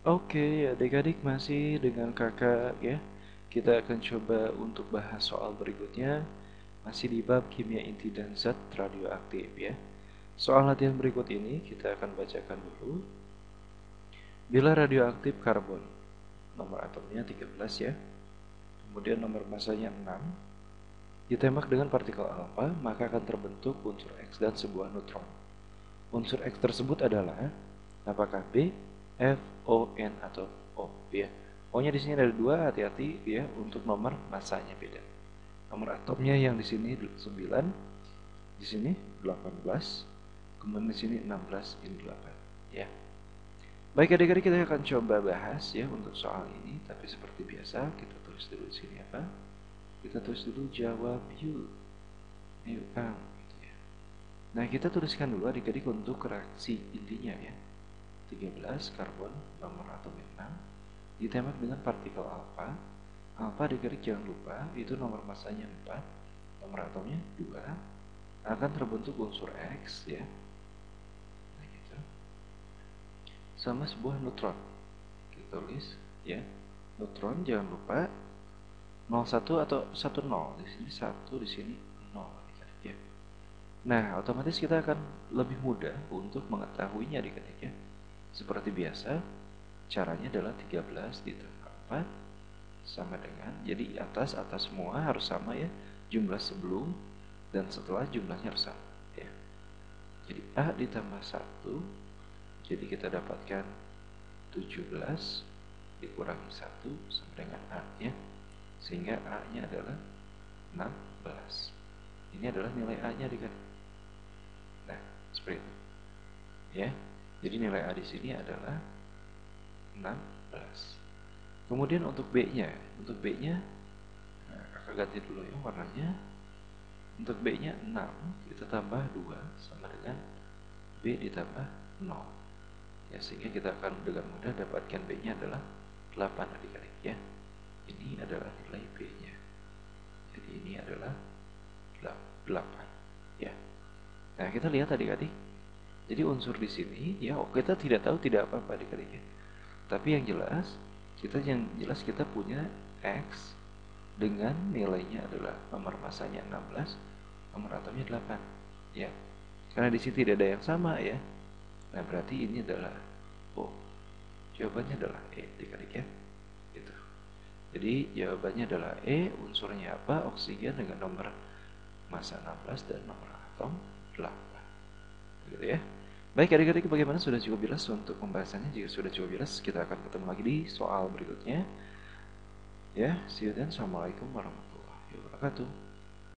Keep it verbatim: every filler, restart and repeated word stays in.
Oke, adik-adik masih dengan kakak ya. Kita akan coba untuk bahas soal berikutnya. Masih di bab kimia inti dan zat radioaktif ya. Soal latihan berikut ini kita akan bacakan dulu. Bila radioaktif karbon, nomor atomnya tiga belas ya. Kemudian nomor masanya enam. Ditembak dengan partikel alfa, maka akan terbentuk unsur X dan sebuah neutron. Unsur X tersebut adalah apakah B, F, O, N atau O ya. O-nya di sini ada dua, hati-hati ya untuk nomor masanya beda. Nomor atomnya yang di sini sembilan, di sini delapan belas, kemudian di sini enam belas, ini delapan ya. Baik adik-adik, kita akan coba bahas ya untuk soal ini, tapi seperti biasa kita tulis dulu di sini apa? Kita tulis dulu jawab yuk. Ayo Kang gitu ya. Nah, kita tuliskan dulu adik-adik untuk reaksi intinya ya. tiga belas karbon, nomor atomnya enam, ditembak dengan partikel alfa. Alfa adik-adik jangan lupa, itu nomor masanya empat, nomor atomnya dua, akan terbentuk unsur X ya. Nah, gitu. Sama sebuah neutron. Kita tulis ya. Neutron jangan lupa nol satu atau satu nol. Di sini satu, di sini nol adik-adik ya. Nah, otomatis kita akan lebih mudah untuk mengetahuinya adik-adik ya. Seperti biasa, caranya adalah tiga belas ditambah empat sama dengan, jadi atas atas semua harus sama ya, jumlah sebelum dan setelah jumlahnya harus sama ya. Jadi A ditambah satu, jadi kita dapatkan tujuh belas dikurangi satu sama dengan A ya, sehingga A nya adalah enam belas. Ini adalah nilai A nya adik-adik. Nah, seperti itu ya. Jadi nilai A di sini adalah enam belas. Kemudian untuk B-nya, untuk B-nya nah, kakak ganti dulu ya warnanya. Untuk B-nya enam, kita tambah dua sama dengan B ditambah nol. Ya, sehingga kita akan dengan mudah dapatkan B-nya adalah delapan adik-adik ya. Ini adalah nilai B-nya. Jadi ini adalah delapan ya. Nah, kita lihat adik-adik. Jadi unsur di sini ya, oh, kita tidak tahu tidak apa-apa adik-adik ya. Tapi yang jelas, kita yang jelas kita punya X dengan nilainya adalah nomor masanya enam belas, nomor atomnya delapan ya. Karena di sini tidak ada yang sama ya. Nah, berarti ini adalah O. Jawabannya adalah E adik-adik ya. Gitu. Jadi jawabannya adalah E, unsurnya apa? Oksigen dengan nomor massa enam belas dan nomor atom delapan. Gitu ya. Baik adik-adik, bagaimana, sudah cukup jelas untuk pembahasannya? Jika sudah cukup jelas, kita akan ketemu lagi di soal berikutnya. Ya, see you then. Assalamualaikum warahmatullahi wabarakatuh.